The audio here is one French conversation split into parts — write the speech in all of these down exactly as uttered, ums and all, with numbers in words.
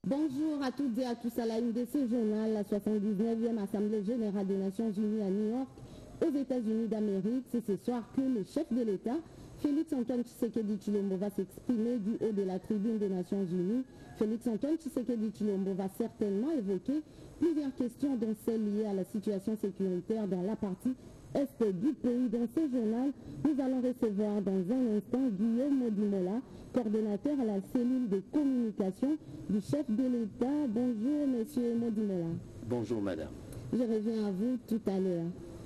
Bonjour à toutes et à tous à la une de ce journal, la soixante-dix-neuvième Assemblée Générale des Nations Unies à New York, aux États-Unis d'Amérique. C'est ce soir que le chef de l'État, Félix Antoine Tshisekedi Tshilombo, va s'exprimer du haut de la tribune des Nations Unies. Félix Antoine Tshisekedi Tshilombo va certainement évoquer plusieurs questions, dont celles liées à la situation sécuritaire dans la partie est du pays. Dans ce journal, nous allons recevoir dans un instant Guillaume Modimola, coordonnateur à la cellule de communication du chef de l'État. Bonjour, monsieur Modimola. Bonjour, madame. Je reviens à vous tout à l'heure.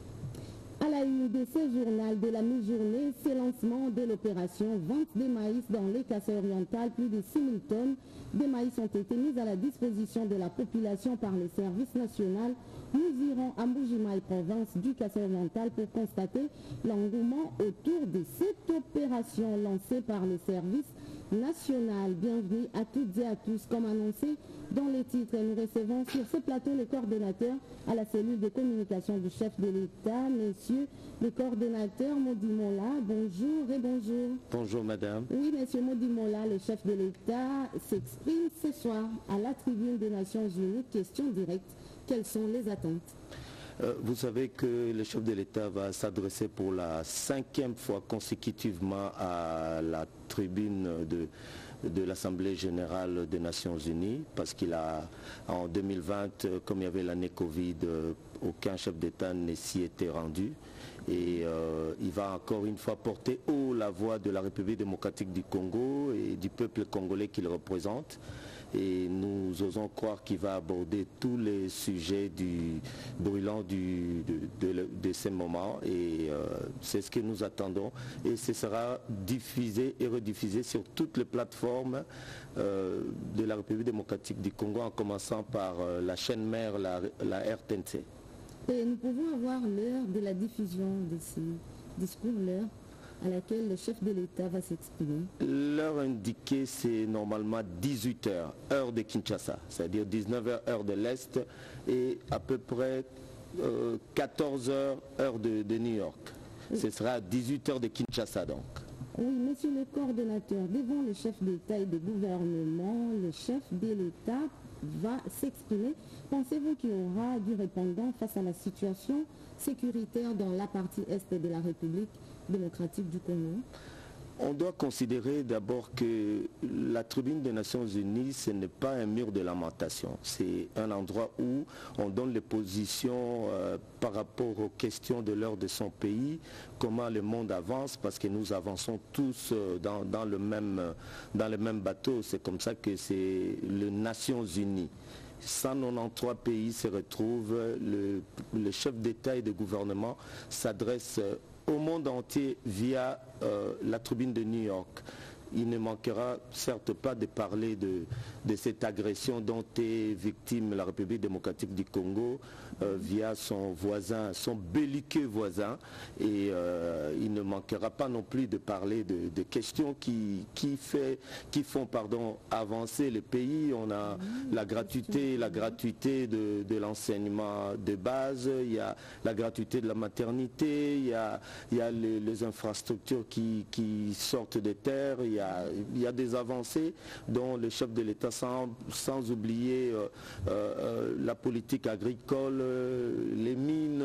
À la une de ce journal de la mi-journée, c'est lancement de l'opération vente de maïs dans les Kassai-Oriental. Plus de six mille tonnes de maïs ont été mises à la disposition de la population par le service national. Nous irons à Mboujima et province du Kassai-Oriental pour constater l'engouement autour de cette opération lancée par le service national. Bienvenue à toutes et à tous. Comme annoncé dans les titres, nous recevons sur ce plateau le coordonnateur à la cellule de communication du chef de l'État, monsieur le coordonnateur Modimola. Bonjour et bonjour. Bonjour, madame. Oui, monsieur Modimola, le chef de l'État s'exprime ce soir à la tribune des Nations Unies. Question directe. Quelles sont les attentes? Euh, vous savez que le chef de l'État va s'adresser pour la cinquième fois consécutivement à la tribune de, de l'Assemblée Générale des Nations Unies, parce qu'il a, en deux mille vingt, comme il y avait l'année Covid, euh, aucun chef d'État ne s'y était rendu. Et euh, il va encore une fois porter haut la voix de la République démocratique du Congo et du peuple congolais qu'il représente. Et nous osons croire qu'il va aborder tous les sujets du, brûlants du, de, de, de ces moments. Et euh, c'est ce que nous attendons. Et ce sera diffusé et rediffusé sur toutes les plateformes euh, de la République démocratique du Congo, en commençant par euh, la chaîne mère, la, la R T N C. Et nous pouvons avoir l'heure de la diffusion de ces discours, l'heure à laquelle le chef de l'État va s'exprimer? L'heure indiquée, c'est normalement dix-huit heures, heure de Kinshasa, c'est-à-dire dix-neuf heures, heure de l'Est, et à peu près euh, quatorze heures, heure de, de New York. Oui. Ce sera dix-huit heures de Kinshasa, donc. Oui, monsieur le coordonnateur, devant le chef d'État et de gouvernement, le chef de l'État va s'exprimer. Pensez-vous qu'il y aura du répondant face à la situation sécuritaire dans la partie est de la République démocratique du Congo? On doit considérer d'abord que la tribune des Nations Unies, ce n'est pas un mur de lamentation. C'est un endroit où on donne les positions euh, par rapport aux questions de l'heure de son pays, comment le monde avance, parce que nous avançons tous euh, dans, dans, le même, dans le même bateau. C'est comme ça que c'est les Nations Unies. cent quatre-vingt-treize pays se retrouvent, le, le chef d'État et de gouvernement s'adresse au monde entier via euh, la tribune de New York. Il ne manquera certes pas de parler de, de cette agression dont est victime la République démocratique du Congo euh, via son voisin, son belliqueux voisin. Et euh, il ne manquera pas non plus de parler de, de questions qui, qui, fait, qui font pardon, avancer le pays. On a la gratuité, la gratuité de, de l'enseignement de base, il y a la gratuité de la maternité, il y a, il y a les, les infrastructures qui, qui sortent des terres. Il y, a, il y a des avancées dont le chef de l'État, sans, sans oublier euh, euh, la politique agricole, euh, les mines,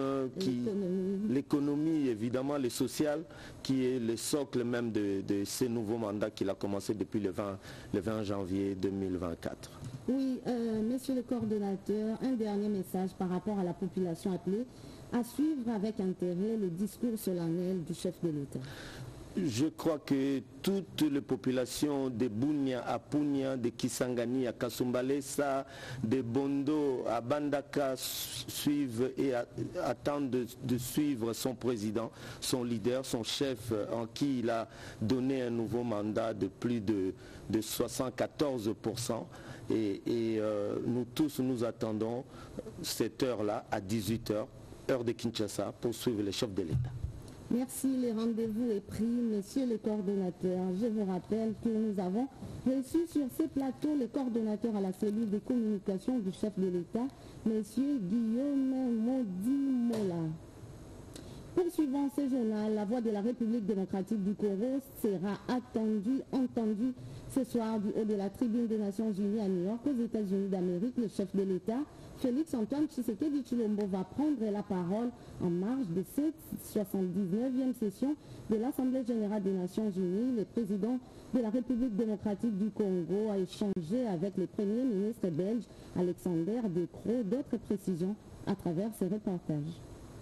l'économie évidemment, les sociales, qui est le socle même de, de ces nouveaux mandats qu'il a commencé depuis le vingt, le vingt janvier deux mille vingt-quatre. Oui, euh, monsieur le coordonnateur, un dernier message par rapport à la population appelée à suivre avec intérêt le discours solennel du chef de l'État. Je crois que toutes les populations de Bunia à Punia, de Kisangani à Kasumbalesa, de Bondo à Bandaka suivent et attendent de, de suivre son président, son leader, son chef, en qui il a donné un nouveau mandat de plus de, de soixante-quatorze pour cent. Et, et euh, nous tous, nous attendons cette heure-là à dix-huit heures, heure de Kinshasa, pour suivre le chef de l'État. Merci, le rendez-vous est pris, monsieur le coordonnateur. Je vous rappelle que nous avons reçu sur ce plateau le coordonnateur à la cellule de communication du chef de l'État, monsieur Guillaume Modimola. Poursuivant ce journal, la voix de la République démocratique du Congo sera attendue, entendue Ce soir, du haut de la tribune des Nations Unies à New York, aux États-Unis d'Amérique, le chef de l'État, Félix Antoine Tshisekedi Tshilombo, va prendre la parole en marge de cette soixante-dix-neuvième session de l'Assemblée générale des Nations Unies. Le président de la République démocratique du Congo a échangé avec le premier ministre belge Alexander De Croo. D'autres précisions à travers ce reportage.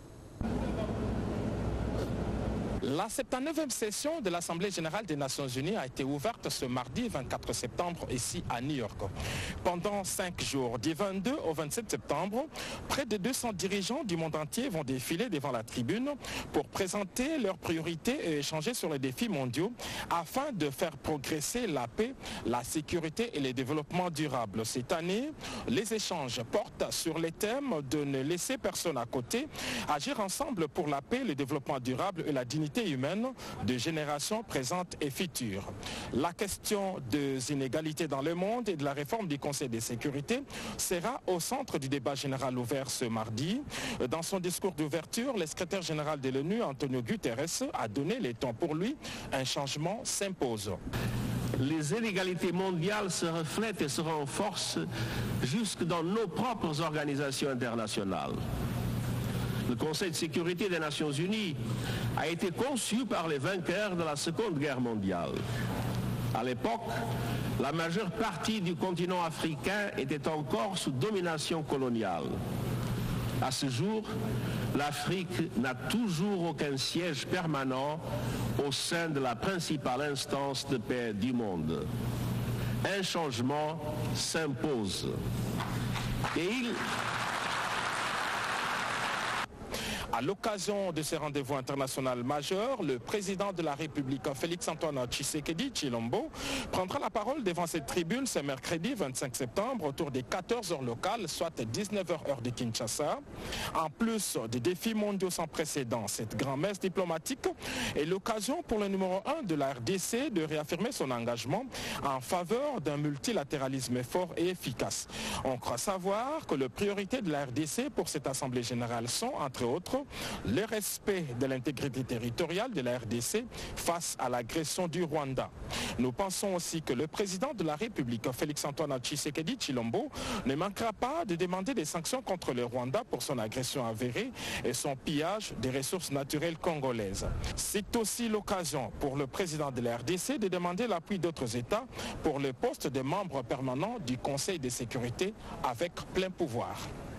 La soixante-dix-neuvième session de l'Assemblée générale des Nations Unies a été ouverte ce mardi vingt-quatre septembre ici à New York. Pendant cinq jours, du vingt-deux au vingt-sept septembre, près de deux cents dirigeants du monde entier vont défiler devant la tribune pour présenter leurs priorités et échanger sur les défis mondiaux afin de faire progresser la paix, la sécurité et le développement durable. Cette année, les échanges portent sur les thèmes de ne laisser personne à côté, agir ensemble pour la paix, le développement durable et la dignité humaine de générations présentes et futures. La question des inégalités dans le monde et de la réforme du Conseil de sécurité sera au centre du débat général ouvert ce mardi. Dans son discours d'ouverture, le secrétaire général de l'ONU, Antonio Guterres, a donné les temps pour lui. Un changement s'impose. Les inégalités mondiales se reflètent et se renforcent jusque dans nos propres organisations internationales. Le Conseil de sécurité des Nations Unies a été conçu par les vainqueurs de la Seconde Guerre mondiale. À l'époque, la majeure partie du continent africain était encore sous domination coloniale. À ce jour, l'Afrique n'a toujours aucun siège permanent au sein de la principale instance de paix du monde. Un changement s'impose. Et il... À l'occasion de ces rendez-vous internationaux majeurs, le président de la République, Félix Antoine Tshisekedi Tshilombo, prendra la parole devant cette tribune ce mercredi vingt-cinq septembre autour des quatorze heures locales, soit dix-neuf heures heure de Kinshasa. En plus des défis mondiaux sans précédent, cette grand-messe diplomatique est l'occasion pour le numéro un de la R D C de réaffirmer son engagement en faveur d'un multilatéralisme fort et efficace. On croit savoir que les priorités de la R D C pour cette Assemblée générale sont, entre autres, le respect de l'intégrité territoriale de la R D C face à l'agression du Rwanda. Nous pensons aussi que le président de la République, Félix Antoine Tshisekedi Tshilombo, ne manquera pas de demander des sanctions contre le Rwanda pour son agression avérée et son pillage des ressources naturelles congolaises. C'est aussi l'occasion pour le président de la R D C de demander l'appui d'autres États pour le poste de membre permanent du Conseil de sécurité avec plein pouvoir.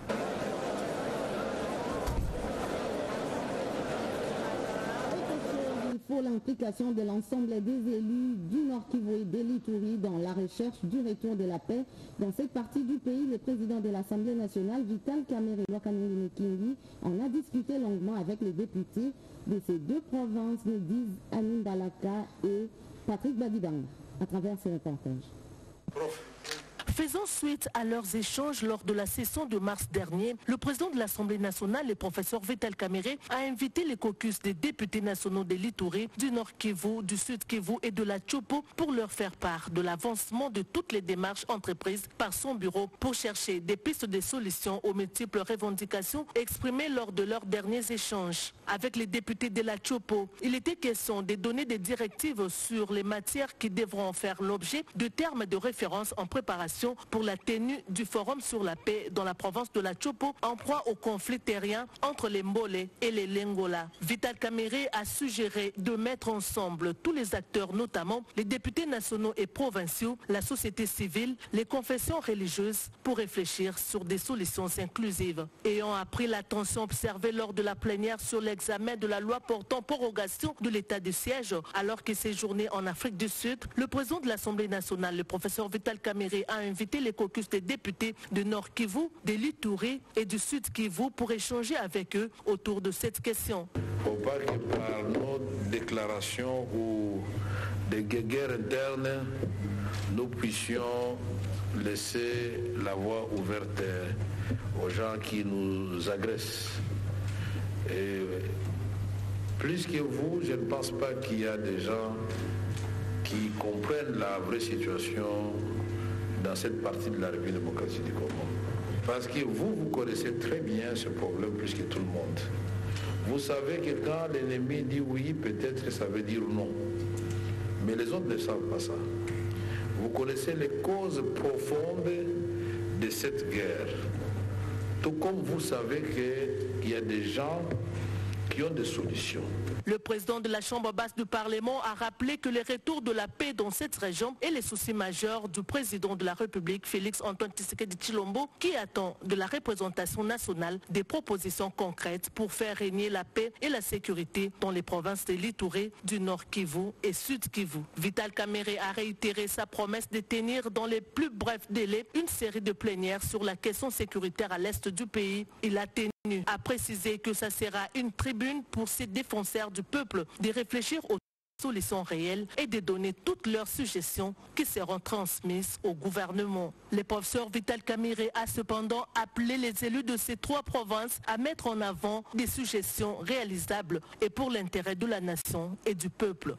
Pour l'implication de l'ensemble des élus du Nord Kivu et de l'Ituri dans la recherche du retour de la paix dans cette partie du pays, le président de l'Assemblée nationale, Vital Kamerhe Kingi, en a discuté longuement avec les députés de ces deux provinces, nous disent Amin Balaka et Patrick Badibang, à travers ce reportage. Prof. Faisant suite à leurs échanges lors de la session de mars dernier, le président de l'Assemblée nationale, le professeur Vital Kamerhe, a invité les caucus des députés nationaux de l'Ituri, du Nord Kivu, du Sud Kivu et de la Tchopo pour leur faire part de l'avancement de toutes les démarches entreprises par son bureau pour chercher des pistes de solutions aux multiples revendications exprimées lors de leurs derniers échanges. Avec les députés de la Tchopo, il était question de donner des directives sur les matières qui devront faire l'objet de termes de référence en préparation pour la tenue du forum sur la paix dans la province de la Tchopo en proie au conflit terrien entre les Mbole et les Lengola. Vital Kamerhe a suggéré de mettre ensemble tous les acteurs, notamment les députés nationaux et provinciaux, la société civile, les confessions religieuses, pour réfléchir sur des solutions inclusives. Ayant appris la tension observée lors de la plénière sur l'examen de la loi portant prorogation de l'état de siège alors qu'il séjournait en Afrique du Sud, le président de l'Assemblée nationale, le professeur Vital Kamerhe, a invité les caucus des députés de Nord Kivu, de l'Ituri et du Sud Kivu pour échanger avec eux autour de cette question. Faut pas que par nos déclarations ou des guerres internes, nous puissions laisser la voie ouverte aux gens qui nous agressent. Et plus que vous, je ne pense pas qu'il y a des gens qui comprennent la vraie situation dans cette partie de la République démocratique du Congo. Parce que vous, vous connaissez très bien ce problème plus que tout le monde. Vous savez que quand l'ennemi dit oui, peut-être ça veut dire non. Mais les autres ne savent pas ça. vous connaissez les causes profondes de cette guerre. Tout comme vous savez qu'il y a des gens qui ont des solutions. Le président de la Chambre basse du Parlement a rappelé que le retour de la paix dans cette région est le souci majeur du président de la République, Félix Antoine Tshisekedi Tshilombo, qui attend de la représentation nationale des propositions concrètes pour faire régner la paix et la sécurité dans les provinces de l'Itourie, du Nord Kivu et Sud Kivu. Vital Kamerhe a réitéré sa promesse de tenir dans les plus brefs délais une série de plénières sur la question sécuritaire à l'est du pays. Il a tenu à préciser que ça sera une tribune pour ces défenseurs du peuple de réfléchir aux solutions réelles et de donner toutes leurs suggestions qui seront transmises au gouvernement. Le professeur Vital Kamerhe a cependant appelé les élus de ces trois provinces à mettre en avant des suggestions réalisables et pour l'intérêt de la nation et du peuple.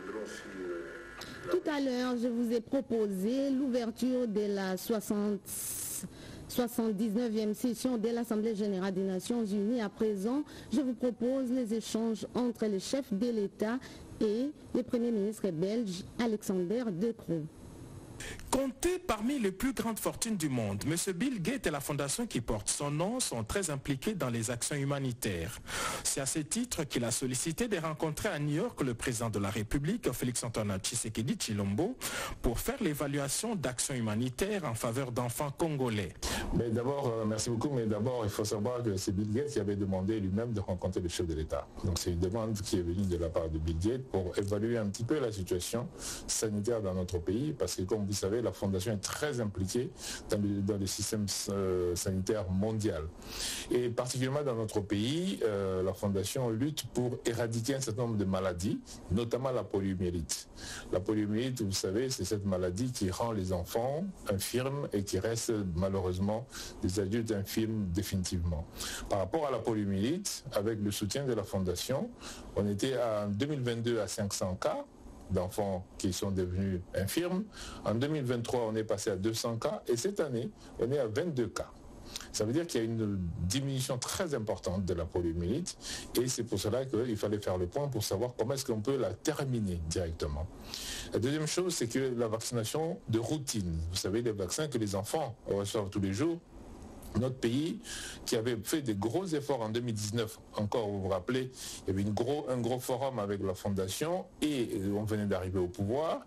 Tout à l'heure, je vous ai proposé l'ouverture de la soixante-dix-neuvième session de l'Assemblée générale des Nations unies. À présent, je vous propose les échanges entre les chefs de l'État et le Premier ministre belge Alexander De Croo. Compté parmi les plus grandes fortunes du monde, M. Bill Gates et la fondation qui porte son nom sont très impliqués dans les actions humanitaires. C'est à ce titre qu'il a sollicité de rencontrer à New York le président de la République, Félix Antoine Tshisekedi Tshilombo, pour faire l'évaluation d'actions humanitaires en faveur d'enfants congolais. Mais d'abord, euh, merci beaucoup, mais d'abord, il faut savoir que c'est Bill Gates qui avait demandé lui-même de rencontrer le chef de l'État. Donc c'est une demande qui est venue de la part de Bill Gates pour évaluer un petit peu la situation sanitaire dans notre pays, parce que comme vous savez, la Fondation est très impliquée dans le, dans le système euh, sanitaire mondial. Et particulièrement dans notre pays, euh, la Fondation lutte pour éradiquer un certain nombre de maladies, notamment la poliomyélite. La poliomyélite, vous savez, c'est cette maladie qui rend les enfants infirmes et qui reste malheureusement des adultes infirmes définitivement. Par rapport à la poliomyélite, avec le soutien de la Fondation, on était en deux mille vingt-deux à cinq cents cas d'enfants qui sont devenus infirmes. En deux mille vingt-trois, on est passé à deux cents cas et cette année, on est à vingt-deux cas. Ça veut dire qu'il y a une diminution très importante de la poliomyélite et c'est pour cela qu'il fallait faire le point pour savoir comment est-ce qu'on peut la terminer directement. La deuxième chose, c'est que la vaccination de routine, vous savez, les vaccins que les enfants reçoivent tous les jours, notre pays, qui avait fait des gros efforts en deux mille dix-neuf, encore vous vous rappelez, il y avait une gros, un gros forum avec la Fondation et on venait d'arriver au pouvoir.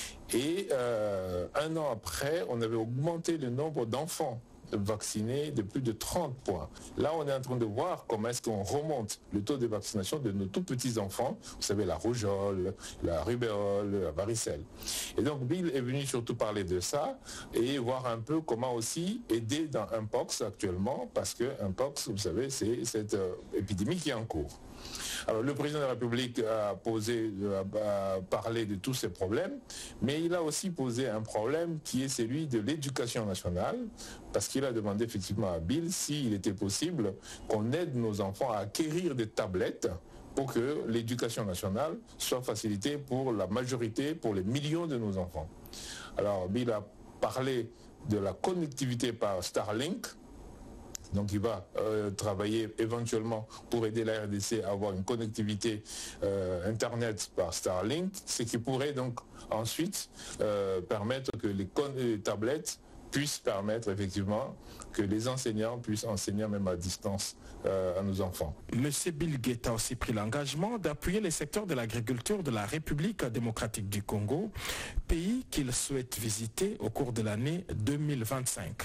Et euh, un an après, on avait augmenté le nombre d'enfants vaccinés de plus de trente points. Là, on est en train de voir comment est-ce qu'on remonte le taux de vaccination de nos tout petits enfants. Vous savez, la rougeole, la rubéole, la varicelle. Et donc, Bill est venu surtout parler de ça et voir un peu comment aussi aider dans Mpox actuellement, parce que Mpox, vous savez, c'est cette euh, épidémie qui est en cours. Alors, le président de la République a posé, a parlé de tous ces problèmes, mais il a aussi posé un problème qui est celui de l'éducation nationale, parce qu'il a demandé effectivement à Bill s'il était possible qu'on aide nos enfants à acquérir des tablettes pour que l'éducation nationale soit facilitée pour la majorité, pour les millions de nos enfants. Alors, Bill a parlé de la connectivité par Starlink. Donc il va euh, travailler éventuellement pour aider la R D C à avoir une connectivité euh, Internet par Starlink, ce qui pourrait donc ensuite euh, permettre que les, les tablettes puissent permettre effectivement que les enseignants puissent enseigner même à distance euh, à nos enfants. Monsieur Bill Gates a aussi pris l'engagement d'appuyer les secteurs de l'agriculture de la République démocratique du Congo, pays qu'il souhaite visiter au cours de l'année deux mille vingt-cinq.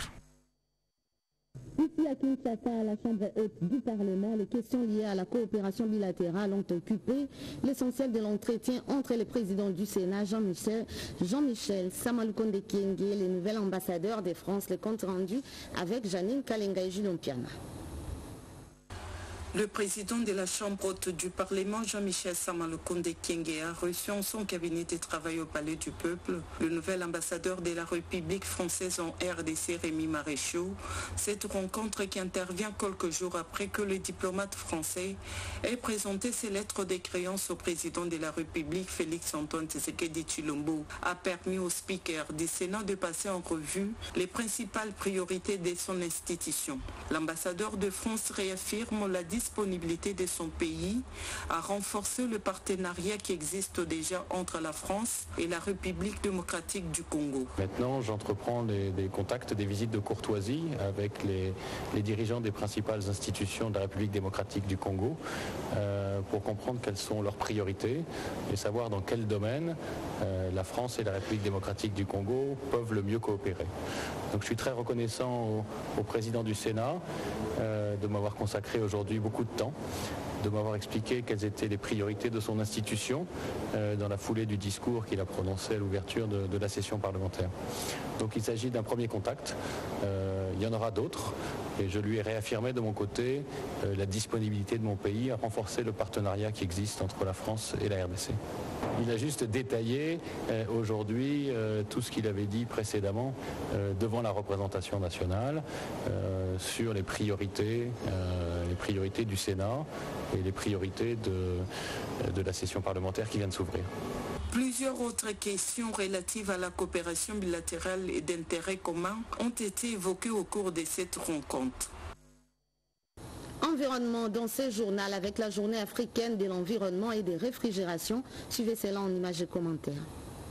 Ici à Kinshasa, à la Chambre haute du Parlement, les questions liées à la coopération bilatérale ont occupé l'essentiel de l'entretien entre le président du Sénat, Jean-Michel Jean-Michel Samalukonde Kyenge, et le nouvel ambassadeur de France, le compte rendu avec Janine Kalenga et Julien Piana. Le président de la Chambre haute du Parlement, Jean-Michel Samalukonde Kyenge, a reçu en son cabinet de travail au Palais du Peuple le nouvel ambassadeur de la République française en R D C, Rémi Maréchaux. Cette rencontre, qui intervient quelques jours après que le diplomate français ait présenté ses lettres de créance au président de la République, Félix Antoine Tshisekedi Tshilombo, a permis au speaker du Sénat de passer en revue les principales priorités de son institution. L'ambassadeur de France réaffirme la disponibilité disponibilité de son pays à renforcer le partenariat qui existe déjà entre la France et la République démocratique du Congo. Maintenant, j'entreprends des, des contacts, des visites de courtoisie avec les, les dirigeants des principales institutions de la République démocratique du Congo euh, pour comprendre quelles sont leurs priorités et savoir dans quel domaine euh, la France et la République démocratique du Congo peuvent le mieux coopérer. Donc je suis très reconnaissant au, au président du Sénat euh, de m'avoir consacré aujourd'hui beaucoup de temps, de m'avoir expliqué quelles étaient les priorités de son institution euh, dans la foulée du discours qu'il a prononcé à l'ouverture de, de la session parlementaire. Donc il s'agit d'un premier contact, euh, il y en aura d'autres et je lui ai réaffirmé de mon côté euh, la disponibilité de mon pays à renforcer le partenariat qui existe entre la France et la R D C. Il a juste détaillé euh, aujourd'hui euh, tout ce qu'il avait dit précédemment euh, devant la représentation nationale euh, sur les priorités, euh, les priorités du Sénat et les priorités de, de la session parlementaire qui vient de s'ouvrir. Plusieurs autres questions relatives à la coopération bilatérale et d'intérêt commun ont été évoquées au cours de cette rencontre. Environnement dans ce journal avec la journée africaine de l'environnement et des réfrigérations. Suivez cela en images et commentaires.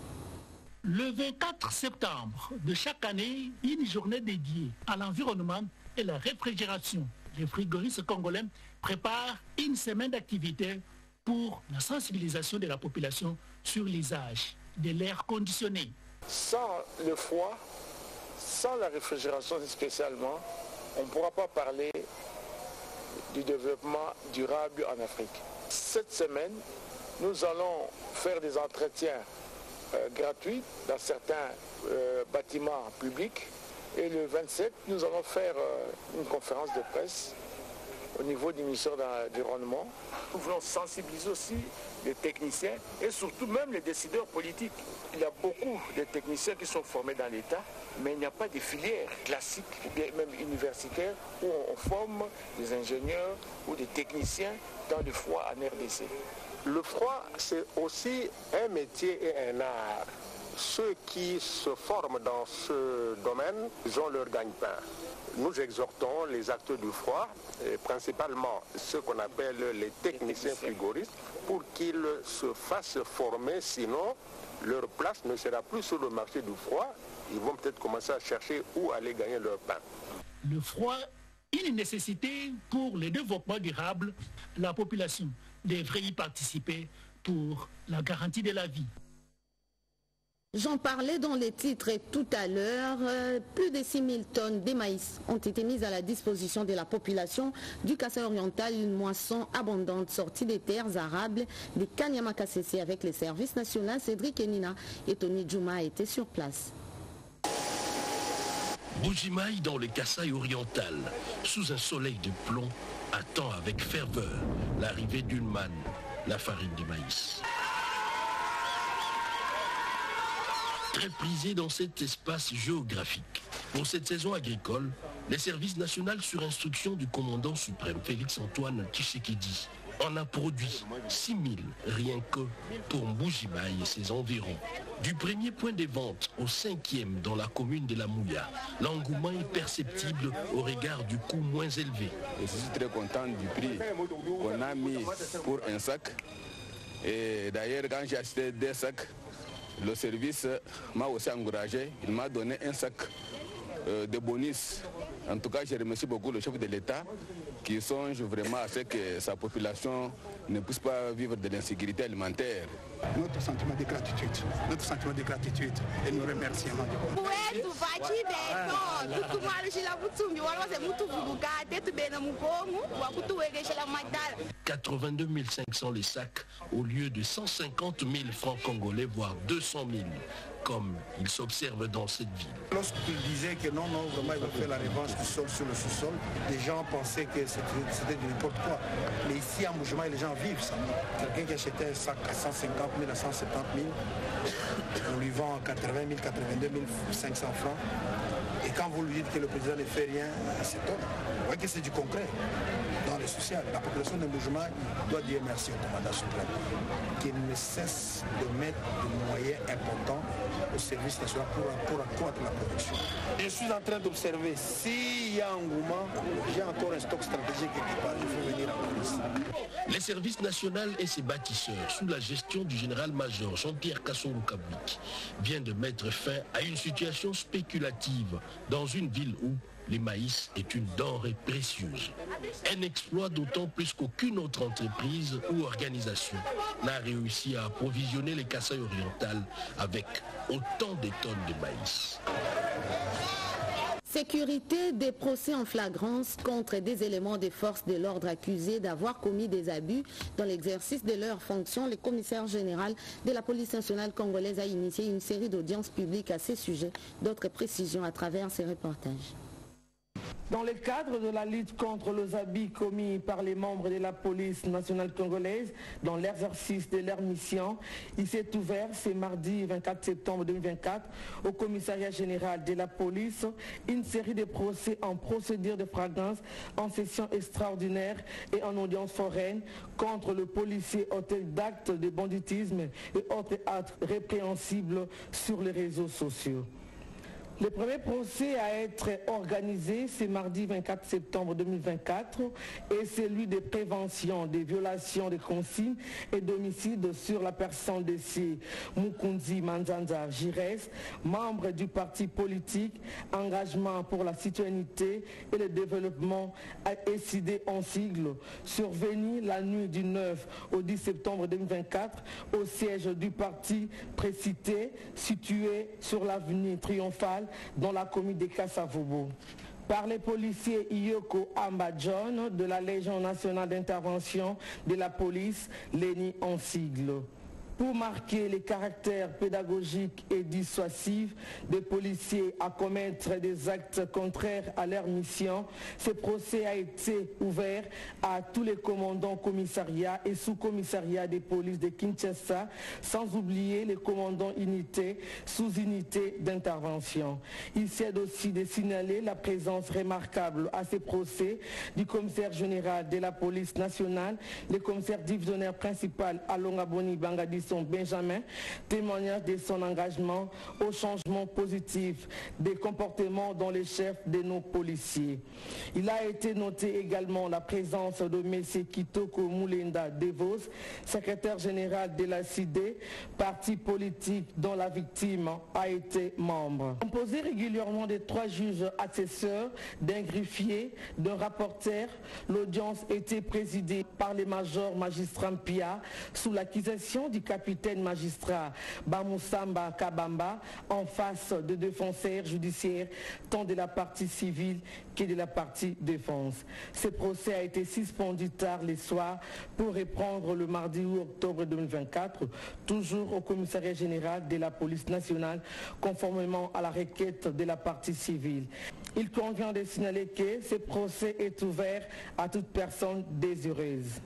Le vingt-quatre septembre de chaque année, une journée dédiée à l'environnement et la réfrigération. Les frigoristes congolais préparent une semaine d'activités pour la sensibilisation de la population sur l'usage de l'air conditionné. Sans le froid, sans la réfrigération spécialement, on ne pourra pas parler du développement durable en Afrique. Cette semaine, nous allons faire des entretiens euh, gratuits dans certains euh, bâtiments publics et le vingt-sept, nous allons faire euh, une conférence de presse au niveau du ministère de l'Environnement. Nous voulons sensibiliser aussi les techniciens et surtout même les décideurs politiques. Il y a beaucoup de techniciens qui sont formés dans l'État, mais il n'y a pas de filière classique ou bien même universitaire où on forme des ingénieurs ou des techniciens dans le froid en R D C. Le froid, c'est aussi un métier et un art. Ceux qui se forment dans ce domaine, ils ont leur gagne-pain. Nous exhortons les acteurs du froid, et principalement ceux qu'on appelle les techniciens frigoristes, pour qu'ils se fassent former, sinon leur place ne sera plus sur le marché du froid. Ils vont peut-être commencer à chercher où aller gagner leur pain. Le froid, une nécessité pour le développement durable. La population devrait y participer pour la garantie de la vie. J'en parlais dans les titres tout à l'heure. Euh, plus de six mille tonnes de maïs ont été mises à la disposition de la population du Kasaï oriental. Une moisson abondante sortie des terres arables de Kanyama-Kassesi avec les services nationaux. Cédric Enina et Tony Djouma étaient sur place. Bujimaï dans le Kasaï oriental, sous un soleil de plomb, attend avec ferveur l'arrivée d'une manne, la farine de maïs. Très prisé dans cet espace géographique. Pour cette saison agricole, les services nationaux sur instruction du commandant suprême Félix-Antoine Tshisekedi en a produit six mille rien que pour Mbujimaï et ses environs. Du premier point de vente au cinquième dans la commune de la Mouya, l'engouement est perceptible au regard du coût moins élevé. Et je suis très content du prix qu'on a mis pour un sac. Et d'ailleurs, quand j'ai acheté des sacs, le service m'a aussi encouragé. Il m'a donné un sac euh, de bonus. En tout cas, je remercie beaucoup le chef de l'État qui songe vraiment à ce que sa population ne puisse pas vivre de l'insécurité alimentaire. Notre sentiment de gratitude, notre sentiment de gratitude et nos remerciements. quatre-vingt-deux mille cinq cents les sacs au lieu de cent cinquante mille francs congolais, voire deux cent mille, comme il s'observe dans cette ville. Lorsqu'il disait que non, non, vraiment il va faire la revanche du sol sur le sous-sol, les gens pensaient que c'était du n'importe quoi. Mais ici à Mbujimaï, les gens vivent ça. Quelqu'un qui achetait un sac à cent cinquante mille, à cent soixante-dix mille, on lui vend quatre-vingt mille, quatre-vingt-deux mille cinq cents francs. Et quand vous lui dites que le président ne fait rien, c'est top. Vous voyez que c'est du concret dans le social. La population de Mbujimaï doit dire merci au commandant suprême, qu'il ne cesse de mettre des moyens importants au service national pour, pour accroître la production. Je suis en train d'observer s'il y a un engouement, j'ai encore un stock stratégique quelque part, il faut venir en police. Les services nationaux et ses bâtisseurs, sous la gestion du général-major Jean-Pierre Kassourou-Kabwik, viennent de mettre fin à une situation spéculative dans une ville où le maïs est une denrée précieuse. Un exploit d'autant plus qu'aucune autre entreprise ou organisation n'a réussi à approvisionner les Kasaï-Orientales avec autant de tonnes de maïs. Sécurité des procès en flagrance contre des éléments des forces de l'ordre accusés d'avoir commis des abus dans l'exercice de leurs fonctions. Le commissaire général de la police nationale congolaise a initié une série d'audiences publiques à ces sujets. D'autres précisions à travers ces reportages. Dans le cadre de la lutte contre les abus commis par les membres de la police nationale congolaise dans l'exercice de leur mission, il s'est ouvert ce mardi vingt-quatre septembre deux mille vingt-quatre au commissariat général de la police une série de procès en procédure de flagrance, en session extraordinaire et en audience foraine contre le policier auteur d'actes de banditisme et autres actes répréhensibles sur les réseaux sociaux. Le premier procès à être organisé ce mardi vingt-quatre septembre deux mille vingt-quatre est celui de prévention des violations de consignes et d'homicides sur la personne de C. Mukunzi Manzanza Jires, membre du parti politique Engagement pour la citoyenneté et le développement S I D en sigle, survenu la nuit du neuf au dix septembre deux mille vingt-quatre au siège du parti précité situé sur l'avenue Triomphale dans la commune de Kasavubu. Par les policiers Iyoko Amba John de la Légion nationale d'intervention de la police, l'E N I en sigle. Pour marquer les caractères pédagogiques et dissuasifs des policiers à commettre des actes contraires à leur mission, ce procès a été ouvert à tous les commandants commissariats et sous-commissariats des polices de Kinshasa, sans oublier les commandants unités, sous-unités d'intervention. Il s'agit aussi de signaler la présence remarquable à ces procès du commissaire général de la police nationale, le commissaire divisionnaire principal Alonga Boni Bangadis Benjamin, témoignage de son engagement au changement positif des comportements dans les chefs de nos policiers. Il a été noté également la présence de M. Kitoko Moulenda Devos, secrétaire général de la C I D, parti politique dont la victime a été membre. Composé régulièrement de trois juges assesseurs, d'un greffier, d'un rapporteur, l'audience était présidée par le major magistrat Mpia sous l'accusation du capitaine magistrat Bamoussamba Kabamba en face de défenseurs judiciaires tant de la partie civile que de la partie défense. Ce procès a été suspendu tard le soir pour reprendre le mardi huit octobre deux mille vingt-quatre, toujours au commissariat général de la police nationale, conformément à la requête de la partie civile. Il convient de signaler que ce procès est ouvert à toute personne désireuse.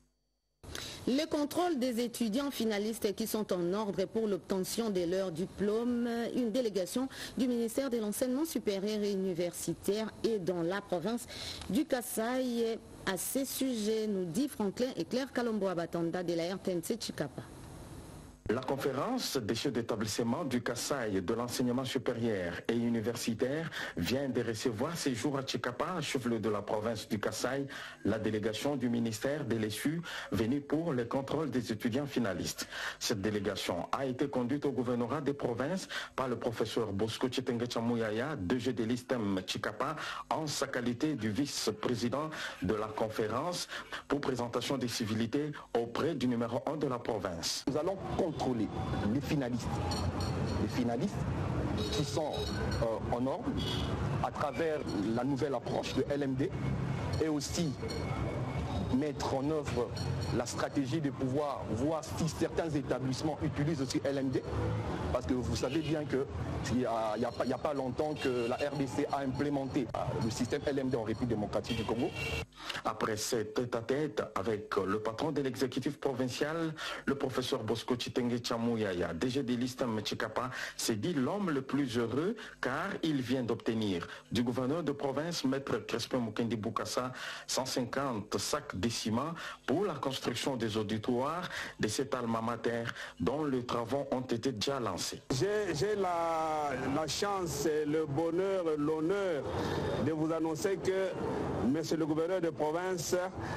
Le contrôle des étudiants finalistes qui sont en ordre pour l'obtention de leur diplôme, une délégation du ministère de l'Enseignement supérieur et universitaire est dans la province du Kasaï. À ces sujets, nous dit Franklin et Claire Kalombo-Abatanda de la R T N C Chikapa. La conférence des chefs d'établissement du Kasaï de l'enseignement supérieur et universitaire vient de recevoir ces jours à Chikapa, chef-lieu de la province du Kasaï, la délégation du ministère de l'E S U venue pour le contrôle des étudiants finalistes. Cette délégation a été conduite au gouvernorat des provinces par le professeur Bosco Chitengechamouyaya, D G de l'I S T E M Chikapa, en sa qualité du vice-président de la conférence pour présentation des civilités auprès du numéro un de la province. Nous allons contrôler les finalistes, les finalistes qui sont euh, en ordre à travers la nouvelle approche de L M D et aussi mettre en œuvre la stratégie de pouvoir voir si certains établissements utilisent aussi L M D, parce que vous savez bien qu'il n'y a, y a, y a pas longtemps que la R D C a implémenté le système L M D en République démocratique du Congo. Après cet tête-à-tête avec le patron de l'exécutif provincial, le professeur Bosco Chitengechamouyaya, D G de l'I S T E M Chikapa, s'est dit l'homme le plus heureux car il vient d'obtenir du gouverneur de province, maître Crespin Mukendi Boukassa, cent cinquante sacs des ciments pour la construction des auditoires de cet alma mater dont les travaux ont été déjà lancés. J'ai la, la chance, le bonheur, l'honneur de vous annoncer que monsieur le gouverneur de province,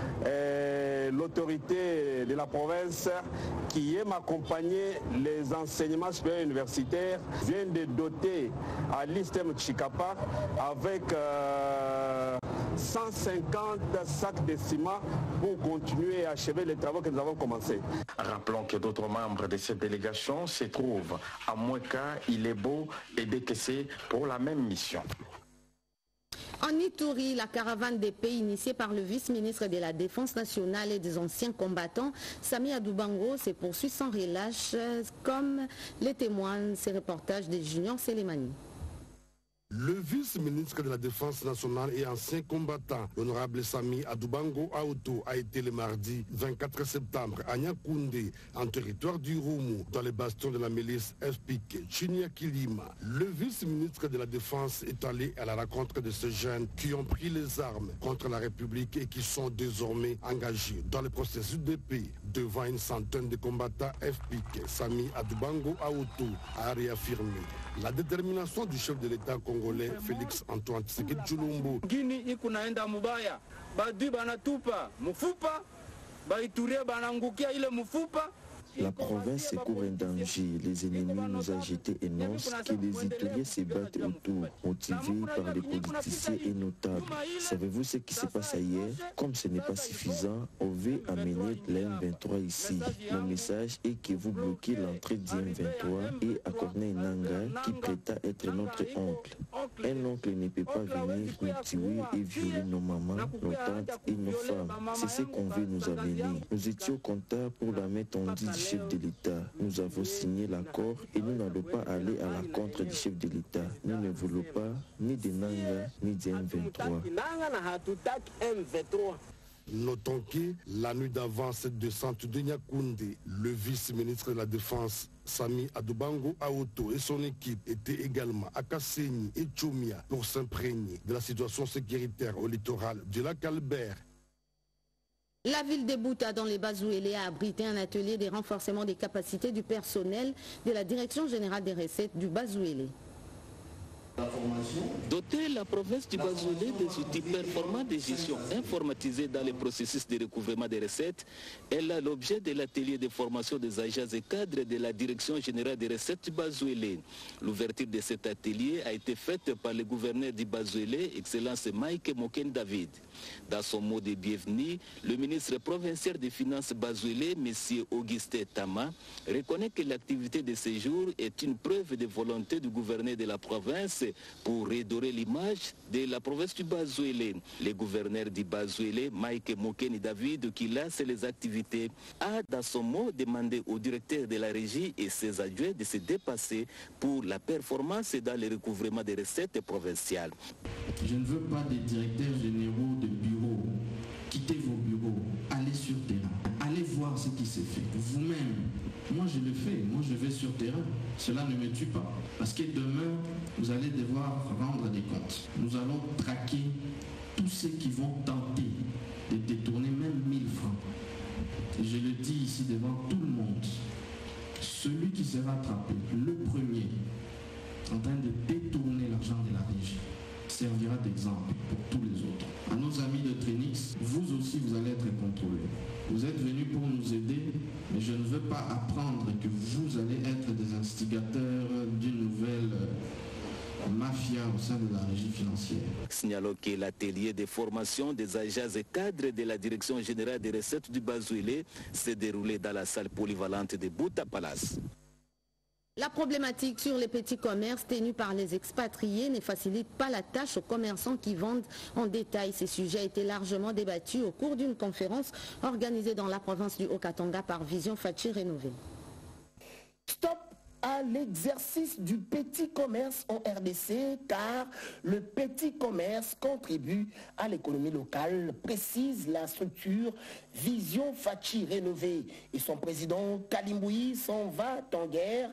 l'autorité de la province qui aime accompagner les enseignements supérieurs universitaires vient de doter à l'I S T E M Chikapa avec euh, cent cinquante sacs de ciment pour continuer à achever les travaux que nous avons commencés. Rappelons que d'autres membres de cette délégation se trouvent à Moueka, Ilebo et Dekese pour la même mission. En Ituri, la caravane des pays initiée par le vice-ministre de la Défense nationale et des anciens combattants, Sami Adoubango, se poursuit sans relâche, comme les témoignent ces reportages de Junior Selemani. Le vice-ministre de la Défense nationale et ancien combattant, l'honorable Sami Adoubango Aoto, a été le mardi vingt-quatre septembre à Nyakoundé, en territoire du Roumou, dans les bastions de la milice F P I C, Chinia Kilima. Le vice-ministre de la Défense est allé à la rencontre de ces jeunes qui ont pris les armes contre la République et qui sont désormais engagés dans le processus de paix. Devant une centaine de combattants F P I C, Sami Adoubango Aoto a réaffirmé la détermination du chef de l'État congolais Félix Antoine Tshisekedi Tshilombo. Gini ikunaenda mubaya, badui banatupa mufupa, baiturie banangukia ile mufupa. La province est court un danger. Les ennemis nous agités énoncent que les Ituriens se battent autour, motivés par les politiciens et notables. Savez-vous ce qui se passe ailleurs? Comme ce n'est pas suffisant, on veut amener l'M vingt-trois ici. Mon message est que vous bloquez l'entrée du M vingt-trois et à Corneille Nangaa qui prétend être notre oncle. Un oncle ne peut pas venir nous tuer et violer nos mamans, nos tantes et nos femmes. C'est ce qu'on veut nous amener. Nous étions comptables pour la main tendue du chef de l'État. Nous avons signé l'accord et nous n'allons pas aller à la contre du chef de l'État. Nous ne voulons pas ni de Nangaa ni de M vingt-trois. Notons que la nuit d'avant cette descente de Nyakoundé, le vice-ministre de la Défense Sami Adoubango Aoto et son équipe étaient également à Kasséni et Tchomia pour s'imprégner de la situation sécuritaire au littoral du lac Albert. La ville de Bouta, dans les Bazouélé, a abrité un atelier de renforcement des capacités du personnel de la Direction générale des recettes du Bazouélé. Doter la province du Bazouélé des outils performants de gestion informatisés dans les processus de recouvrement des recettes est là l'objet de l'atelier de formation des agents et cadres de la Direction générale des recettes du Bazouélé. L'ouverture de cet atelier a été faite par le gouverneur du Bazouélé, Excellence Mike Moken David. Dans son mot de bienvenue, le ministre provincial des Finances Bazouélé, M. Augustin Tama, reconnaît que l'activité de ce jour est une preuve de volonté du gouverneur de la province pour redorer l'image de la province du Bazouélé. Le gouverneur du Bazouélé, Mike Moken David, qui lance les activités, a dans son mot demandé au directeur de la régie et ses adjoints de se dépasser pour la performance dans le recouvrement des recettes provinciales. Je ne veux pas des directeurs généraux de bureaux. Quittez vos bureaux, allez sur terrain, allez voir ce qui se fait. Vous-même, moi je le fais, moi je vais sur terrain. Cela ne me tue pas. Parce que demain, vous allez devoir rendre des comptes. Nous allons traquer tous ceux qui vont tenter de détourner même mille francs. Et je le dis ici devant tout le monde. Celui qui sera attrapé, le premier, en train de détourner l'argent de la régie, servira d'exemple pour tous les autres. À nos amis de Trinix, vous aussi vous allez être contrôlés. Vous êtes venus pour nous aider, mais je ne veux pas apprendre que vous allez être des instigateurs d'une nouvelle mafia au sein de la régie financière. Signalons que l'atelier de formation des agents et cadres de la Direction générale des recettes du Bazouélé s'est déroulé dans la salle polyvalente de Bouta Palace. La problématique sur les petits commerces tenus par les expatriés ne facilite pas la tâche aux commerçants qui vendent en détail. Ces sujets a été largement débattus au cours d'une conférence organisée dans la province du Haut-Katanga par Vision Fachi Rénové. Stop à l'exercice du petit commerce en R D C, car le petit commerce contribue à l'économie locale, précise la structure Vision Fachi Rénové. Et son président Kalimboui s'en va en guerre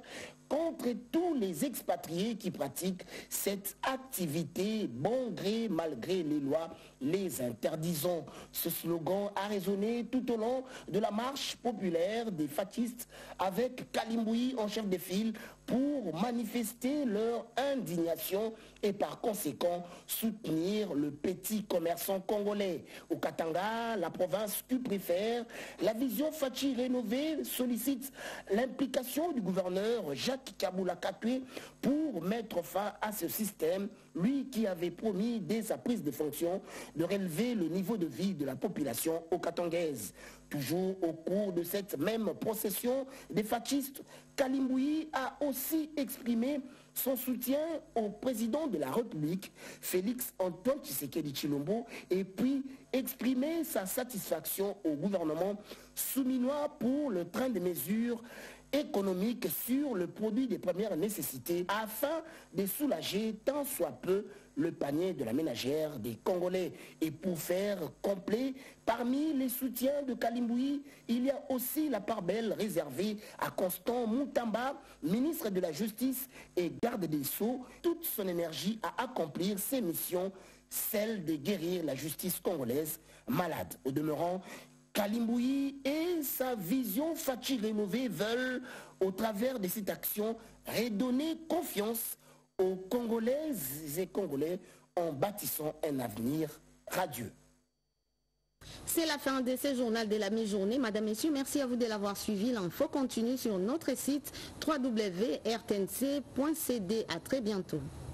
contre tous les expatriés qui pratiquent cette activité, bon gré, malgré les lois, les interdisons. Ce slogan a résonné tout au long de la marche populaire des fatistes avec Kalimboui en chef de file pour manifester leur indignation et par conséquent soutenir le petit commerçant congolais. Au Katanga, la province qui préfère, la vision Fachi rénovée sollicite l'implication du gouverneur Jacques Kaboula Katoué pour mettre fin à ce système, lui qui avait promis dès sa prise de fonction de relever le niveau de vie de la population okatangaise. Toujours au cours de cette même procession des fascistes, Kalimboui a aussi exprimé son soutien au président de la République, Félix Antoine Tshisekedi Tshilombo, et puis exprimer sa satisfaction au gouvernement souminois pour le train de mesures économiques sur le produit des premières nécessités afin de soulager tant soit peu le panier de la ménagère des Congolais. Et pour faire complet, parmi les soutiens de Kalimboui, il y a aussi la part belle réservée à Constant Moutamba, ministre de la Justice et garde des Sceaux, toute son énergie à accomplir ses missions, celle de guérir la justice congolaise malade. Au demeurant, Kalimboui et sa vision Fachi rénovée veulent, au travers de cette action, redonner confiance aux Congolaises et Congolais en bâtissant un avenir radieux. C'est la fin de ce journal de la mi-journée. Madame, Messieurs, merci à vous de l'avoir suivi. L'info continue sur notre site w w w point r t n c point c d. À très bientôt.